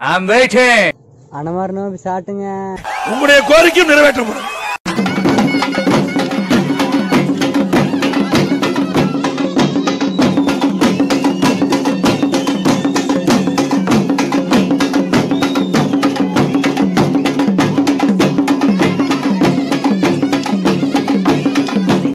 I'm waiting. அனமார் நோம்பி சாட்டுங்க. உங்களுடைய கோரிக்கையும் நிறைவேற்றப்படும்.